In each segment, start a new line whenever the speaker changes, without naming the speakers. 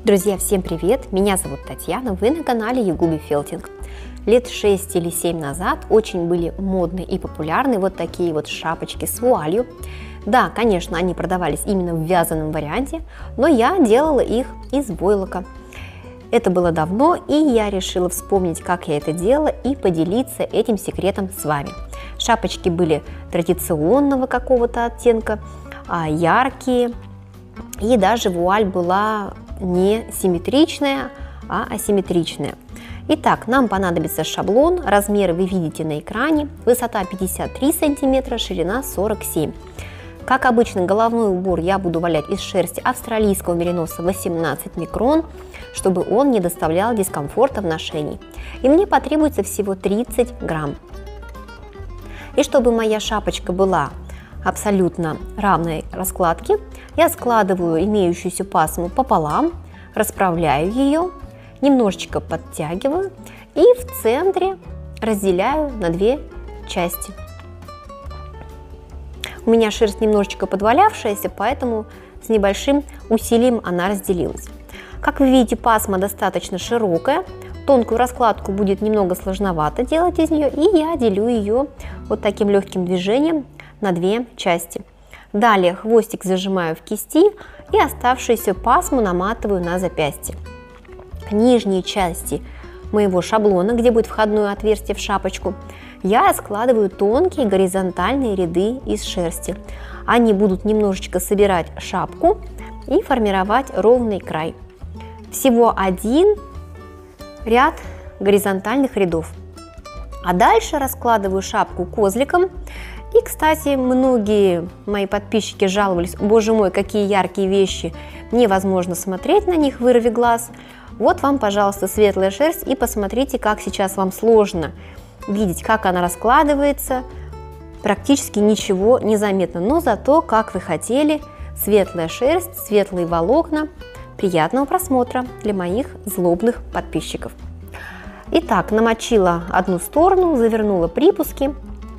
Друзья, всем привет! Меня зовут Татьяна, вы на канале Ягуби Фелтинг. Лет 6 или 7 назад очень были модны и популярны вот такие вот шапочки с вуалью. Да, конечно, они продавались именно в вязаном варианте, но я делала их из войлока. Это было давно, и я решила вспомнить, как я это делала, и поделиться этим секретом с вами. Шапочки были традиционного какого-то оттенка, яркие, и даже вуаль была не симметричная, а асимметричная. Итак, нам понадобится шаблон, размеры вы видите на экране, высота 53 см, ширина 47 см. Как обычно, головной убор я буду валять из шерсти австралийского мериноса 18 микрон, чтобы он не доставлял дискомфорта в ношении. И мне потребуется всего 30 грамм. И чтобы моя шапочка была абсолютно равной раскладке, я складываю имеющуюся пасму пополам, расправляю ее, немножечко подтягиваю и в центре разделяю на две части. У меня шерсть немножечко подвалявшаяся, поэтому с небольшим усилием она разделилась. Как вы видите, пасма достаточно широкая, тонкую раскладку будет немного сложновато делать из нее, и я делю ее вот таким легким движением на две части. Далее хвостик зажимаю в кисти и оставшуюся пасму наматываю на запястье. К нижней части моего шаблона, где будет входное отверстие в шапочку, я складываю тонкие горизонтальные ряды из шерсти. Они будут немножечко собирать шапку и формировать ровный край. Всего один ряд горизонтальных рядов. А дальше раскладываю шапку козликом. И, кстати, многие мои подписчики жаловались: боже мой, какие яркие вещи, невозможно смотреть на них, вырви глаз. Вот вам, пожалуйста, светлая шерсть, и посмотрите, как сейчас вам сложно видеть, как она раскладывается. Практически ничего не заметно, но зато, как вы хотели, светлая шерсть, светлые волокна. Приятного просмотра для моих злобных подписчиков. Итак, намочила одну сторону, завернула припуски.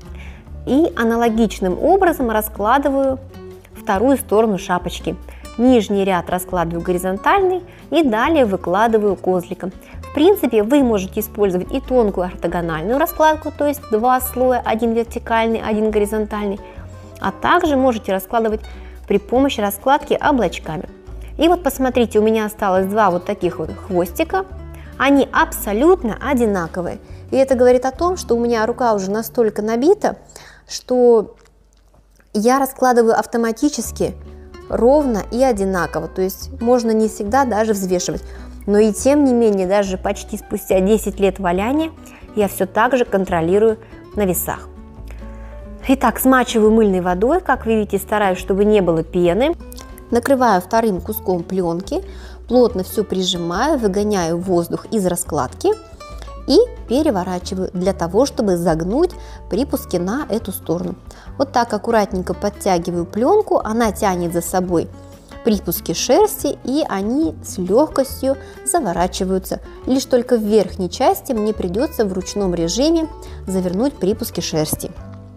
И аналогичным образом раскладываю вторую сторону шапочки. Нижний ряд раскладываю горизонтальный и далее выкладываю козликом. В принципе, вы можете использовать и тонкую ортогональную раскладку, то есть два слоя, один вертикальный, один горизонтальный, а также можете раскладывать при помощи раскладки облачками. И вот посмотрите, у меня осталось два вот таких вот хвостика. Они абсолютно одинаковые. И это говорит о том, что у меня рука уже настолько набита, что я раскладываю автоматически ровно и одинаково. То есть можно не всегда даже взвешивать. Но и тем не менее, даже почти спустя 10 лет валяния, я все так же контролирую на весах. Итак, смачиваю мыльной водой. Как вы видите, стараюсь, чтобы не было пены. Накрываю вторым куском пленки, плотно все прижимаю, выгоняю воздух из раскладки и переворачиваю для того, чтобы загнуть припуски на эту сторону. Вот так аккуратненько подтягиваю пленку, она тянет за собой припуски шерсти, и они с легкостью заворачиваются. Лишь только в верхней части мне придется в ручном режиме завернуть припуски шерсти.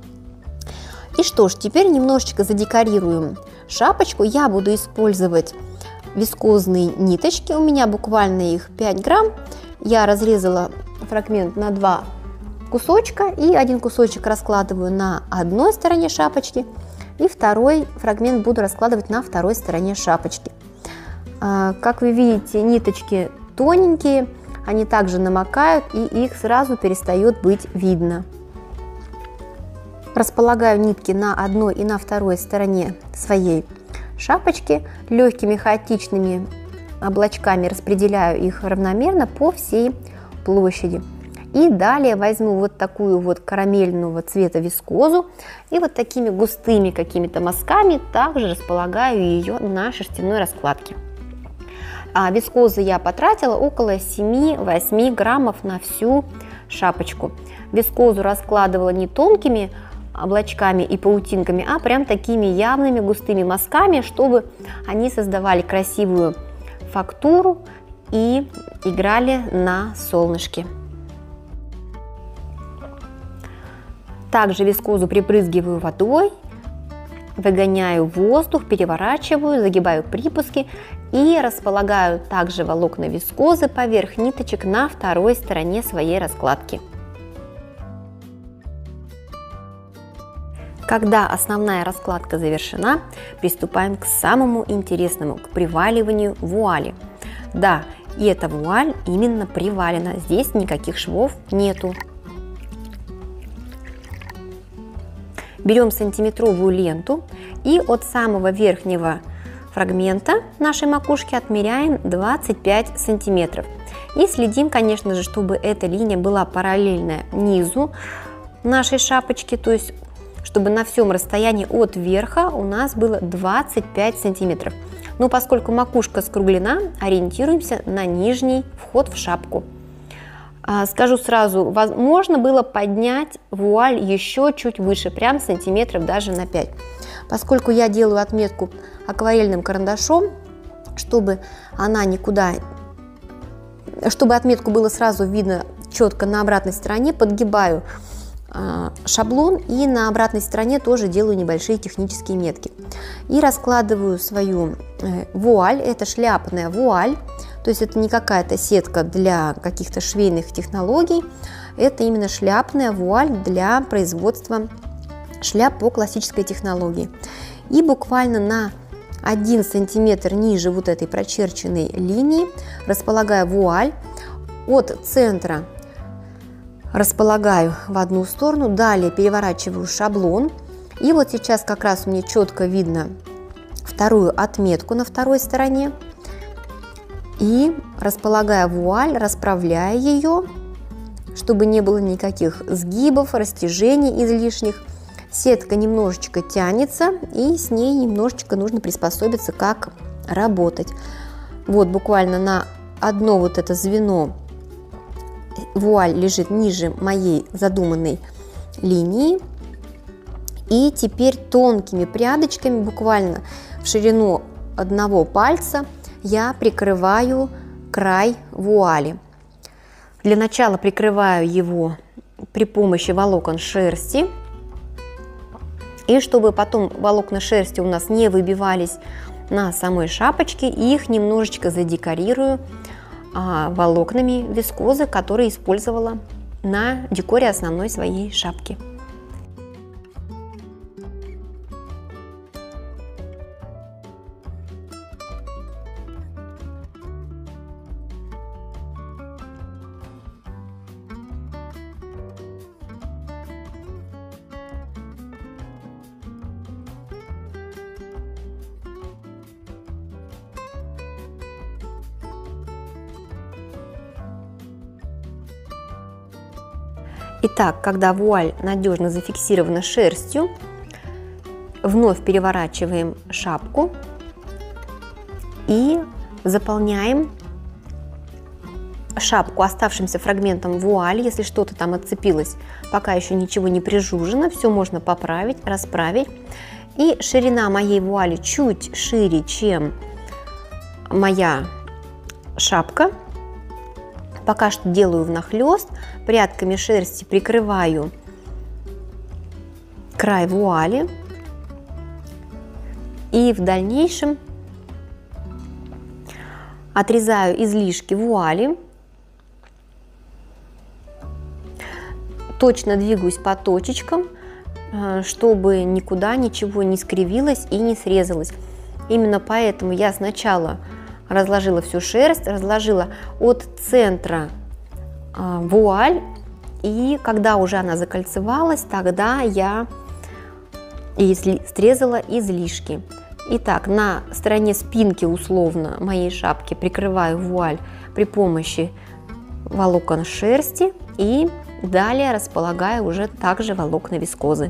И что ж, теперь немножечко задекорируем шапочку. Я буду использовать вискозные ниточки, у меня буквально их 5 грамм. Я разрезала фрагмент на два кусочка, и один кусочек раскладываю на одной стороне шапочки, и второй фрагмент буду раскладывать на второй стороне шапочки. Как вы видите, ниточки тоненькие, они также намокают, и их сразу перестает быть видно. Располагаю нитки на одной и на второй стороне своей шапочки, легкими хаотичными облачками распределяю их равномерно по всей площади. И далее возьму вот такую вот карамельного цвета вискозу и вот такими густыми какими-то мазками также располагаю ее на шерстяной раскладке. Вискозы я потратила около 7-8 граммов на всю шапочку. Вискозу раскладывала не тонкими облачками и паутинками, а прям такими явными густыми мазками, чтобы они создавали красивую фактуру и играли на солнышке. Также вискозу припрызгиваю водой, выгоняю воздух, переворачиваю, загибаю припуски И располагаю также волокна вискозы поверх ниточек на второй стороне своей раскладки. Когда основная раскладка завершена, приступаем к самому интересному, к приваливанию вуали. Да, и эта вуаль именно привалена, здесь никаких швов нету. Берем сантиметровую ленту и от самого верхнего фрагмента нашей макушки отмеряем 25 сантиметров. И следим, конечно же, чтобы эта линия была параллельная низу нашей шапочки, то есть чтобы на всем расстоянии от верха у нас было 25 сантиметров. Но поскольку макушка скруглена, ориентируемся на нижний вход в шапку. Скажу сразу, возможно было поднять вуаль еще чуть выше, прям сантиметров даже на 5. Поскольку я делаю отметку акварельным карандашом, чтобы она никуда, чтобы отметку было сразу видно четко на обратной стороне, подгибаю шаблон и на обратной стороне тоже делаю небольшие технические метки. И раскладываю свою вуаль, это шляпная вуаль, то есть это не какая-то сетка для каких-то швейных технологий, это именно шляпная вуаль для производства шляп по классической технологии. И буквально на 1 сантиметр ниже вот этой прочерченной линии располагаю вуаль, от центра располагаю в одну сторону, далее переворачиваю шаблон, и вот сейчас как раз мне четко видно вторую отметку на второй стороне, и располагая вуаль, расправляя ее, чтобы не было никаких сгибов, растяжений излишних. Сетка немножечко тянется, и с ней немножечко нужно приспособиться, как работать. Вот буквально на одно вот это звено вуаль лежит ниже моей задуманной линии. И теперь тонкими прядочками, буквально в ширину одного пальца, я прикрываю край вуали. Для начала прикрываю его при помощи волокон шерсти. И чтобы потом волокна шерсти у нас не выбивались на самой шапочке, их немножечко задекорирую волокнами вискозы, которые использовала на декоре основной своей шапки. Итак, когда вуаль надежно зафиксирована шерстью, вновь переворачиваем шапку и заполняем шапку оставшимся фрагментом вуали. Если что-то там отцепилось, пока еще ничего не прижужено, все можно поправить, расправить. И ширина моей вуали чуть шире, чем моя шапка. Пока что делаю внахлёст, прядками шерсти прикрываю край вуали, и в дальнейшем отрезаю излишки вуали, точно двигаюсь по точечкам, чтобы никуда ничего не скривилось и не срезалось. Именно поэтому я сначала разложила всю шерсть, разложила от центра вуаль, и когда уже она закольцевалась, тогда я срезала излишки. Итак, на стороне спинки условно моей шапки прикрываю вуаль при помощи волокон шерсти и далее располагаю уже также волокна вискозы.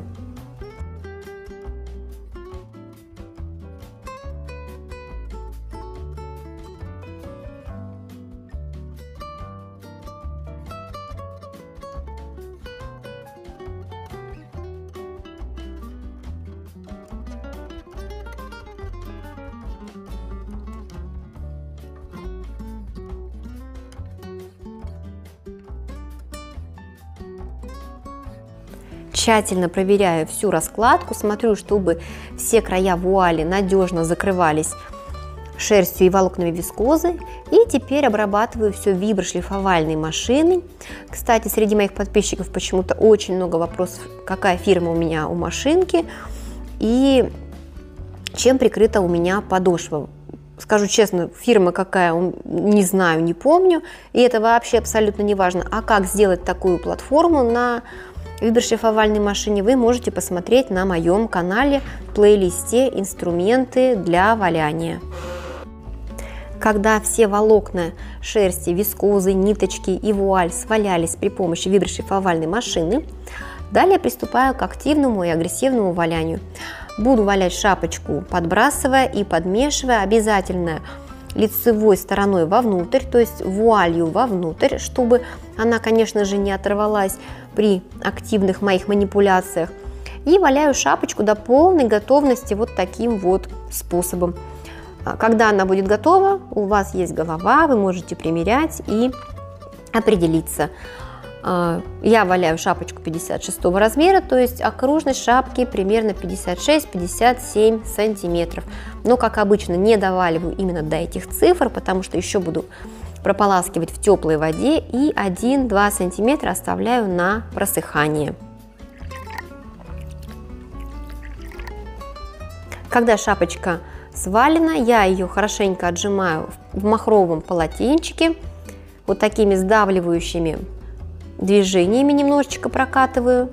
Тщательно проверяю всю раскладку, смотрю, чтобы все края вуали надежно закрывались шерстью и волокнами вискозы. И теперь обрабатываю все виброшлифовальной машиной. Кстати, среди моих подписчиков почему-то очень много вопросов, какая фирма у меня у машинки и чем прикрыта у меня подошва. Скажу честно, фирма какая, не знаю, не помню, и это вообще абсолютно не важно. А как сделать такую платформу на виброшлифовальной машине, вы можете посмотреть на моем канале в плейлисте «Инструменты для валяния». Когда все волокна шерсти, вискозы, ниточки и вуаль свалялись при помощи виброшлифовальной машины, далее приступаю к активному и агрессивному валянию. Буду валять шапочку, подбрасывая и подмешивая, обязательно лицевой стороной вовнутрь, то есть вуалью вовнутрь, чтобы она, конечно же, не оторвалась при активных моих манипуляциях. И валяю шапочку до полной готовности вот таким вот способом. Когда она будет готова, у вас есть голова, вы можете примерять и определиться. Я валяю шапочку 56 размера, то есть окружность шапки примерно 56-57 сантиметров. Но, как обычно, не доваливаю именно до этих цифр, потому что еще буду прополаскивать в теплой воде, и 1-2 сантиметра оставляю на просыхание. Когда шапочка свалена, я ее хорошенько отжимаю в махровом полотенчике, вот такими сдавливающими движениями немножечко прокатываю.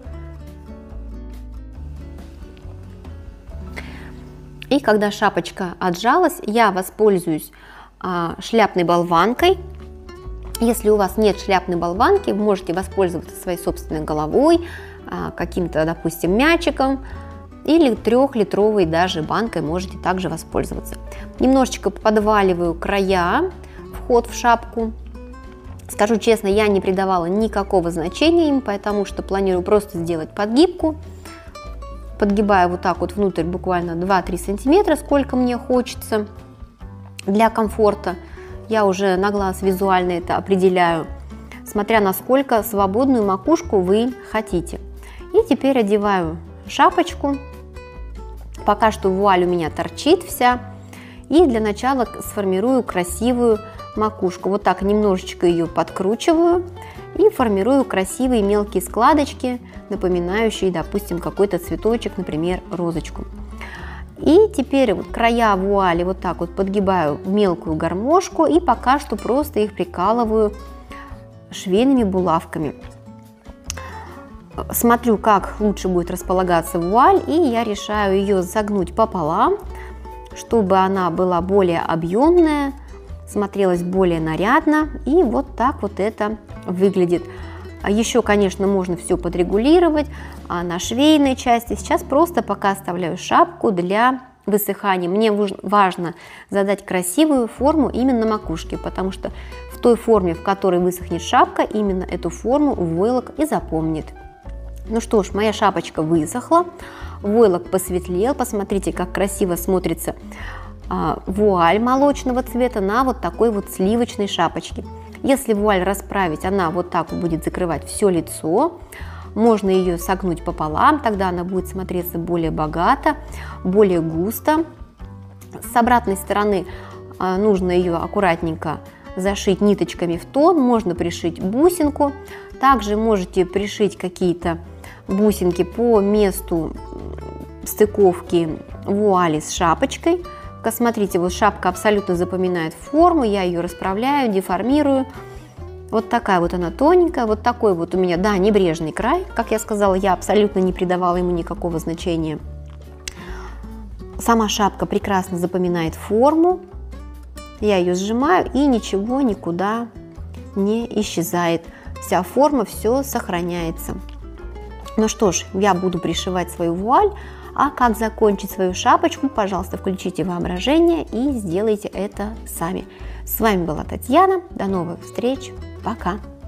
И когда шапочка отжалась, я воспользуюсь шляпной болванкой. Если у вас нет шляпной болванки, вы можете воспользоваться своей собственной головой, каким-то, допустим, мячиком или 3-литровой даже банкой можете также воспользоваться. Немножечко подваливаю края, вход в шапку. Скажу честно, я не придавала никакого значения им, потому что планирую просто сделать подгибку. Подгибаю вот так вот внутрь буквально 2-3 сантиметра, сколько мне хочется для комфорта. Я уже на глаз визуально это определяю, смотря насколько свободную макушку вы хотите. И теперь одеваю шапочку. Пока что вуаль у меня торчит вся. И для начала сформирую красивую макушку. Вот так немножечко ее подкручиваю и формирую красивые мелкие складочки, напоминающие, допустим, какой-то цветочек, например, розочку. И теперь вот края вуали вот так вот подгибаю в мелкую гармошку и пока что просто их прикалываю швейными булавками. Смотрю, как лучше будет располагаться вуаль, и я решаю ее загнуть пополам, чтобы она была более объемная, смотрелась более нарядно, и вот так вот это выглядит. Еще, конечно, можно все подрегулировать на швейной части. Сейчас просто пока оставляю шапку для высыхания. Мне важно задать красивую форму именно макушки, потому что в той форме, в которой высохнет шапка, именно эту форму войлок и запомнит. Ну что ж, моя шапочка высохла, войлок посветлел. Посмотрите, как красиво смотрится вуаль молочного цвета на вот такой вот сливочной шапочке. Если вуаль расправить, она вот так вот будет закрывать все лицо. Можно ее согнуть пополам, тогда она будет смотреться более богато, более густо. С обратной стороны нужно ее аккуратненько зашить ниточками в тон, можно пришить бусинку. Также можете пришить какие-то бусинки по месту стыковки вуали с шапочкой. Смотрите, вот шапка абсолютно запоминает форму, я ее расправляю, деформирую. Вот такая вот она тоненькая, вот такой вот у меня, да, небрежный край. Как я сказала, я абсолютно не придавала ему никакого значения. Сама шапка прекрасно запоминает форму. Я ее сжимаю, и ничего никуда не исчезает. Вся форма, все сохраняется. Ну что ж, я буду пришивать свою вуаль. А как закончить свою шапочку, пожалуйста, включите воображение и сделайте это сами. С вами была Татьяна. До новых встреч. Пока.